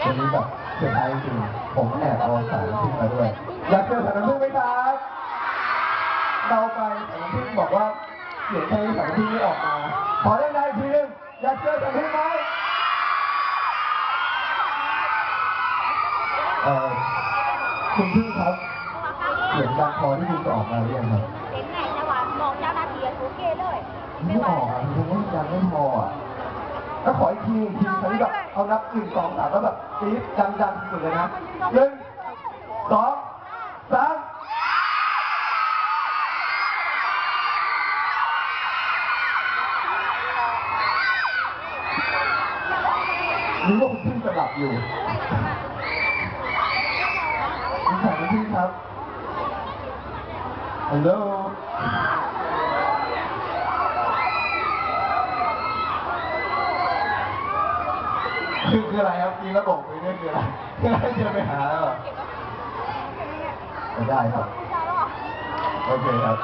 วันนี้แบบเซอร์ไพรส์จริงผมแอบเอาสารน้ำผึ้งมาด้วยอยากเจอสารน้ำผึ้งไหมครับเราไปสารน้ำผึ้งบอกว่าเสียงเพลงสารน้ำผึ้งไม่ออกมาขอได้ไหมทีนึงอยากเจอสารน้ำผึ้งไหมคุณพึ่งครับเสียงดังพอที่คุณจะออกมาหรือยังครับเสียงไหนนะวะมองเจ้าหน้าที่โอเคเลยไม่ออกอ่ะคุณว่ายังไม่พออ่ะแล้วขออีกทีครั้งนี้แบบเอานับ1 2 3แล้วแบบปี๊ดดังๆสุดเลยนะ1 2 3รู้ว่าคุณพึ่งจะหลับอยู่คุณสายคุณพึ่งครับฮัลโหลคืออะไรครับกินแล้วบอกไปเนี่ยคืออะไรให้เดินไปหาแล้วได้ครับโอเคครับ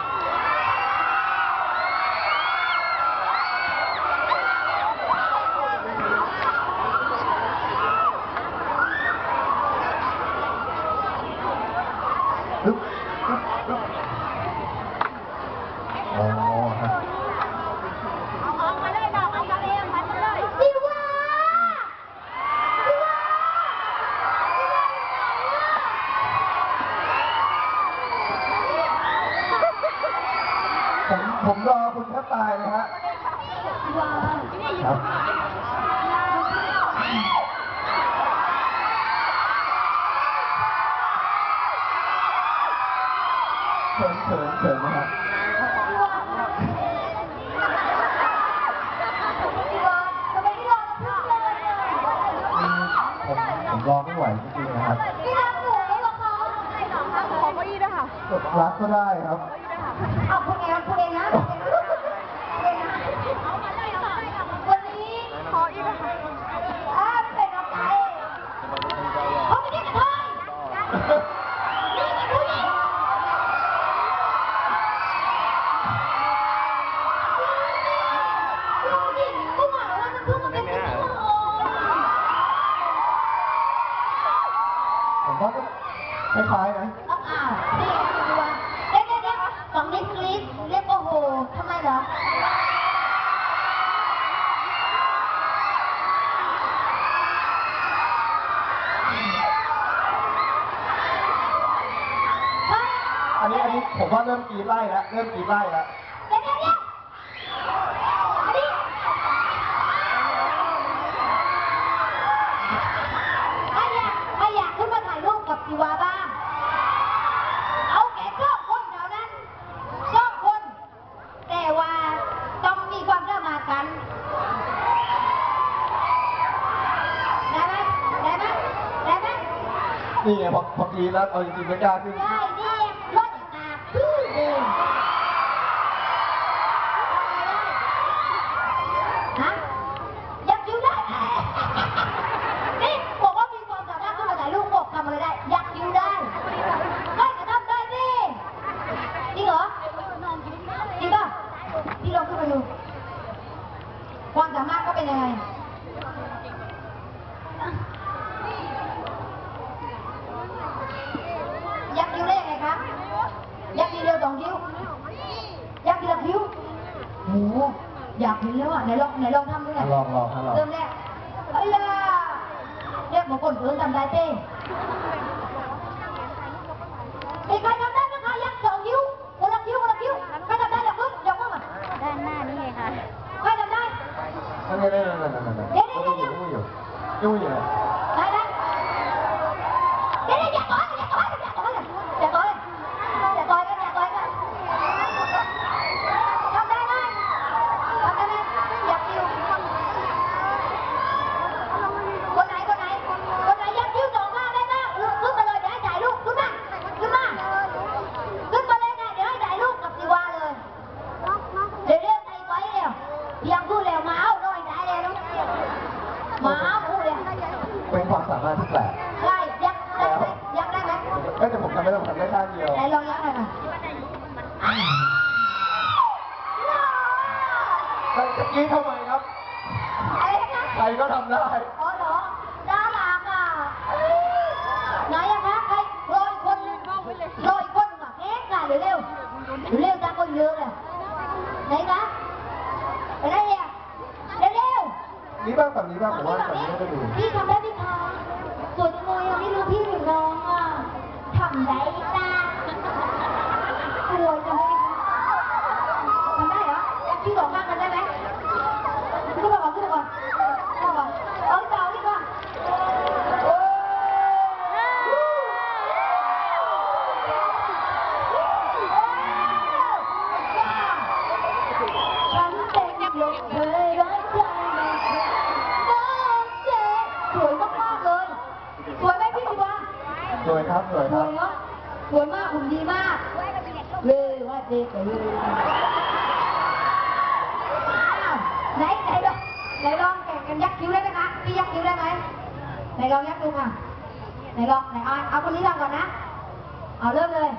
อ๋อครับเอามาเลยดอกเอามาเลยมาเลยดิว่าผมรอคุณแทบตายเลยฮะครับเขินนะครับผมรอไม่ไหวจริงๆนะครับขอเก้าอี้ด้วยค่ะรักก็ได้ครับเอาพูดเองนะวันนี้ขออีกนะคะเป็นกำไรเขาไม่ได้กระเทยนี่เป็นผู้หญิงผู้หญิงว่ามันเพิ่งมาเป็นผู้หญิงผมว่าก็คล้ายๆนะอ้าวเดี๋ยวฝั่งนี้กรี๊ดเรียกโอ้โหทำไมเหรออันนี้ผมว่าเริ่มกรีดไล่แล้วเดี๋ยวอันนี้ถ้าอยากขึ้นมาถ่ายรูปกับจิวาบ้างเอาแก่ชอบคนแถวนั้นชอบคนแต่ว่าต้องมีความสามารถกันได้ไหมนี่ไงพอกรีดแล้วเอาจริงๆไม่กล้าขึ้นได้นี่รถอาบชื่อเองฮะอยากอยู่ได้นี่บอกว่ามีความสามารถขึ้นมาถ่ายรูปบอกทำอะไรได้อยากอยู่ได้ไม่ก็ทำได้สิจริงเหรอจริงป่ะพี่ลองขึ้นมาดูความสามารถก็เป็นยังไงยักษ์คิ้วได้ยังไงครับยักษ์คิ้วเร็ว2 คิ้วยักษ์คิ้วคิ้วโอ้โหอยากเห็นแล้วอ่ะไหนลองทำดูหน่อยลองเริ่มแรกเอ้ยล่ะเรียกบางคนเพิ่งทำได้เต้มีใครทำได้ไหมคะยักษ์2 คิ้วคนละคิ้วใครทำได้ยกมือมาด้านหน้านี่ไงคะใครทำได้ยุ่งอยู่ได้เดี๋ยวอย่าต่อยกันทำได้ไหมอยากคิวคนไหนยักคิ้ว2 ข้างได้ไหมขึ้นมาเลยเดี๋ยวให้ถ่ายรูปขึ้นมาเลยนะเดี๋ยวให้ถ่ายรูปกับสิวาเลยเดี๋ยวใส่ไว้เร็วยังพูดแล้วมาเอาหน่อยได้เลยน้องมาเอาพูดเลยเป็นความสามารถที่แปลกใช่ยักได้ไหมแต่ผมทำไม่ได้ผมทำได้ข้างเดียวไหนลองยักหน่อยค่ะจะกี้ทำไมครับใครก็ทำได้อ๋อเหรอน่ารักอ่ะเดี๋ยวเร็วเร็วจังคนเยอะเลยไหนคะไปได้เนี่ยเร็วนี่บ้างฝั่งนี้บ้างผมว่าฝั่งนี้น่าจะดูพี่ทำได้ไหมคะสวยจังเลยอ่ะไม่รู้พี่หรือน้องอ่ะทำได้จ้าสวยจังเลยทำได้เหรอพี่บอกมากกันได้ไหมขึ้นมาก่อนขึ้นมาก่อนขึ้นมาก่อนเอาเต่าดีกว่าฉันเป็นลมเคยรักใครสวยมากๆเลยสวยไหมพี่ดิวะสวยครับสวยสครัวบยเนาะสวยมากหุ่นดีมากเลยว่าเด็กเลยไหนลองแข่งกันยักคิ้วได้ไหมคะพี่ยักคิ้วได้ไหมไหนลองยักดูค่ะไหนลองไหนเอาคนนี้ลองก่อนนะเอาเริ่มเลย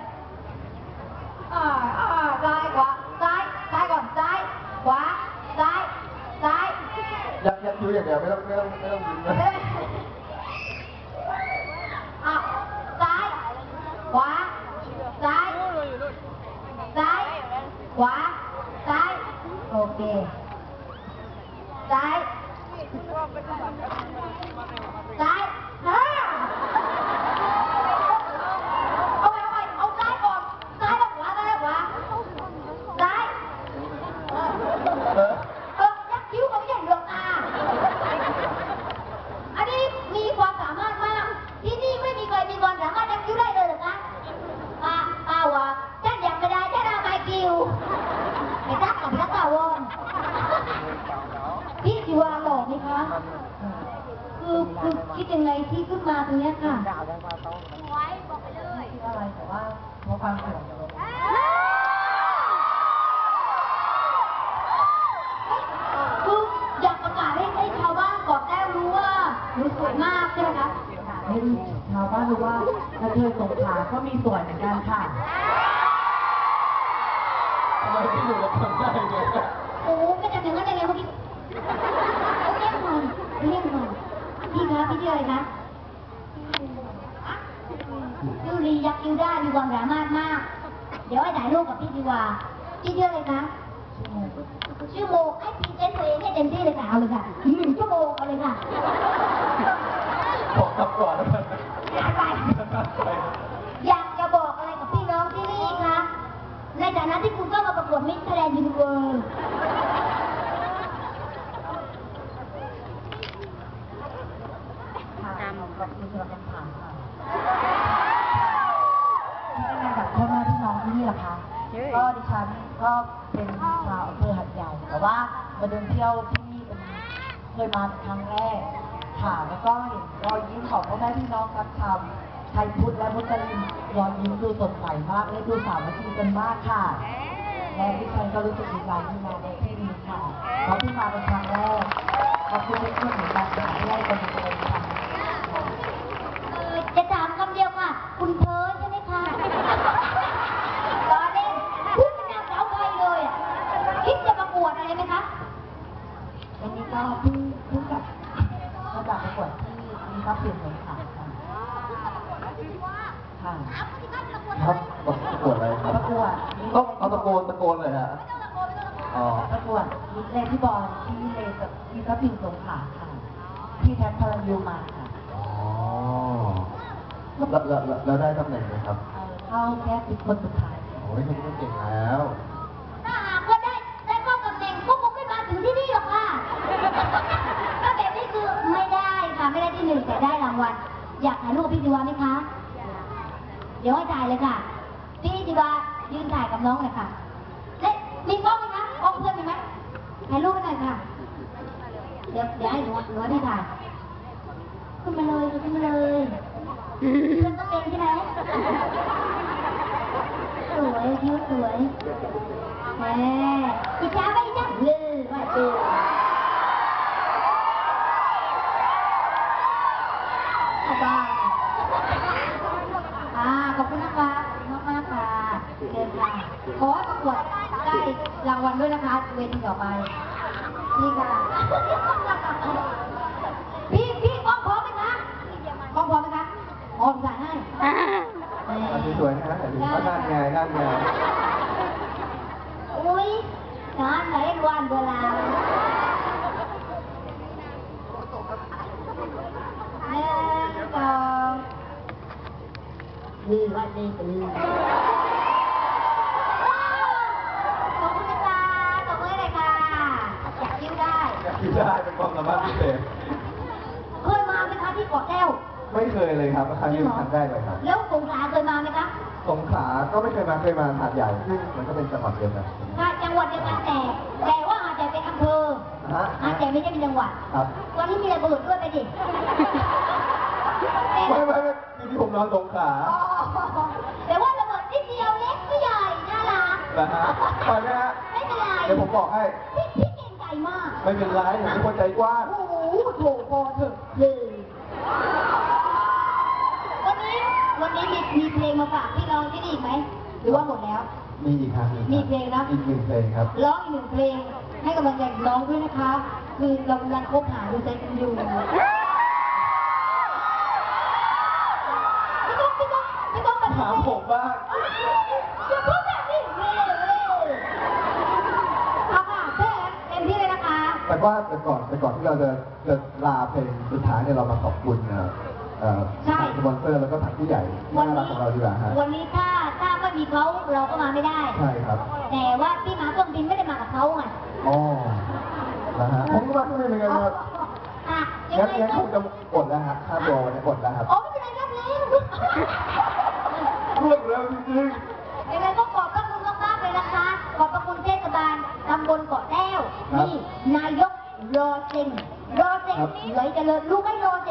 ซ้ายขวาซ้ายก่อนซ้ายขวาซ้ายยักคิ้วอย่างเดียวไม่ต้องยิ้มนะซ้ายขวาซ้ายขวาซ้ายโอเคซ้ายเอาไปเอาซ้ายก่อนซ้ายแล้วขวาซ้ายยักคิ้วเขาไม่ใช่เหลือกตาอันนี้มีความสามารถมากที่นี่ไม่มีใครมีความสามารถยักคิ้วได้เลยเหรอคะวะฉันยังไม่ได้ฉันเอาไมคิวไปทักกับทักตาวอนพี่จิวาหล่อไหมคะคือคิดยังไงที่ขึ้นมาตรงนี้ค่ะไว้บอกไปเลยอะไรแต่ว่าเพราะความสวยคืออยากประกาศให้ชาวบ้านก่อนแต้วรู้ว่าหนูสวยมากใช่ไหมคะให้ชาวบ้านรู้ว่ากระเทยสงขลาก็มีสวยเหมือนกันค่ะทำไมพี่อยู่แล้วทำได้เนี่ยโอ้ไม่จำเป็นว่าจะไงเมื่อกี้เรียกมันพี่คะพี่ชื่ออะไรคะชื่อลียักษ์คิ้วได้มีความสามารถมากเดี๋ยวให้ถ่ายรูปกับพี่ดีกว่าพี่ชื่ออะไรคะชื่อโมให้พรีเซนต์ตัวเองให้เต็มที่เลยค่ะเอาเลยค่ะ1 ชั่วโมงเอาเลยค่ะบอกครับก่อนแล้วกันไปอยากจะบอกอะไรกับพี่น้องที่นี่คะในฐานะที่คุณก็มาประกวดมิสแกรนด์ยูนิเวิร์สขอบคุณสำหรับคำถามค่ะที่เป็นงานกับพ่อแม่พี่น้องที่นี่เหรอคะก็ดิฉันก็เป็นชาวอำเภอหัดใหญ่แต่ว่ามาเดินเที่ยวที่นี่เป็นเคยมาครั้งแรกค่ะแล้วก็เห็นรอยยิ้มของพ่อแม่พี่น้องทั้งชาวไทยพุทธและมุสลิมรอยยิ้มดูสดใสมากและดูสามัคคีกันมากค่ะและดิฉันก็รู้สึกดีใจที่มาในที่นี้ค่ะเพราะที่มาเป็นครั้งแรกขอบคุณที่ช่วยเหมือนกันค่ะที่ได้เป็นคนค่ะจะถามคำเดียวค่ะคุณเพิร์ดใช่ไหมคะตอนเล่นพูดเป็นนางสาวไทยเลยอ่ะคิดจะประกวดอะไรไหมคะวันนี้ก็เพิ่งกับมาจากประกวดที่มีทรัพย์สินเลยค่ะค่ะครับประกวดอะไรครับประกวดต้องเอาตะโกนเลยฮะอ๋อประกวดมิสเลนที่บอลที่เลนกับที่ทรัพย์สินสงขลาค่ะที่แท็กพลังยูมาค่ะอ๋อแล้วได้ตำแหน่งไหมครับเข้าแค่10 คนสุดท้ายโอ้ยคุณก็เก่งแล้วถ้าหากว่าได้เข้าตำแหน่งก็คงไม่มาถึงที่นี่หรอกค่ะถ้าแบบนี้คือไม่ได้ค่ะไม่ได้ที่ 1แต่ได้รางวัลอยากถ่ายรูปพี่จิวาไหมคะเดี๋ยวให้ถ่ายเลยค่ะพี่จิวายืนถ่ายกับน้องเลยค่ะและมีกล้องไหมคะกล้องเพื่อนมีไหมถ่ายรูปให้หน่อยค่ะเดี๋ยวให้หนูที่ถ่ายขึ้นมาเลยเพื่อนต้องเป็นใช่ไหมสวยคิ้วสวยแหมอิจฉาไปจังเลยว่าดูบ้าขอบคุณนะคะมากค่ะเชิญค่ะขอให้ประกวดได้รางวัลด้วยนะคะเวทีต่อไปนี่ค่ะพี่กล้องพร้อมไหมคะกล้องพร้อมไหมคะถ่ายให้อันนี้สวยนะฮะนั่นไงคือวันนี้คือขอบคุณนะจ๊ะตบมือเลยค่ะอยากยิ้วได้อยากคิดได้เป็นความสามารถพิเศษเคยมาไหมคะที่เกาะแก้วไม่เคยเลยครับครั้งนี้เป็นครั้งแรกเลยครับแล้วสงขลาเคยมาไหมคะสงขลาก็ไม่เคยมาหาดใหญ่ซึ่งมันก็เป็นจังหวัดเดียวกันค่ะจังหวัดเดียวกันแต่ว่าหาดใหญ่เป็นอำเภอฮะหาดใหญ่ไม่ใช่เป็นจังหวัดครับวันนี้มีระเบิดด้วยไปดิไม่อยู่ที่ผมนอนสงขลาอ๋อแต่ว่าระเบิดนิดเดียวเล็กไม่ใหญ่น่ารักนะฮะไปไหมฮะไม่เป็นไรเดี๋ยวผมบอกให้พี่เก่งใจมากไม่เป็นไรผมเป็นคนใจกว้างโอ้โหโถพอเถอะเลยวันนี้มีเพลงมาฝากพี่น้องที่นี่อีกไหมหรือว่าหมดแล้วมีอีกครับมีเพลงนะอีกหนึ่งเพลงครับร้องอีกหนึ่งเพลงให้กำลังใจน้องด้วยนะคะ คือเรากำลังคบหาดูใจกันอยู่ไม่ต้องมาถามผมบ้างอย่าพูดแบบนี้เอาค่ะเพื่อนเต็มที่เลยนะคะแต่ว่าแต่ก่อนที่เราจะลาเพลงสุดท้ายเนี่ยเรามาขอบคุณทางสปอนเซอร์แล้วก็ทางผู้ใหญ่น่ารักของเราดีกว่าฮะวันนี้ถ้าไม่มีเขาเราก็มาไม่ได้ใช่ครับแต่ว่าที่มาเครื่องบินไม่ได้มากับเขาไงอ๋อนะฮะผมก็มาที่นี่เหมือนกันครับอ่ะยังงั้นไงคงจะอดแล้วฮะค่าตัววันนี้อดแล้วครับอ๋อไม่เป็นไรรับแล้วรวดเร็วจริงยังไงก็ขอบพระคุณมากๆเลยนะคะ ขอบพระคุณเทศบาลตำบลเกาะแก้ว นี่นายกรอเซ็งไหลเจริญรู้ไหมรอ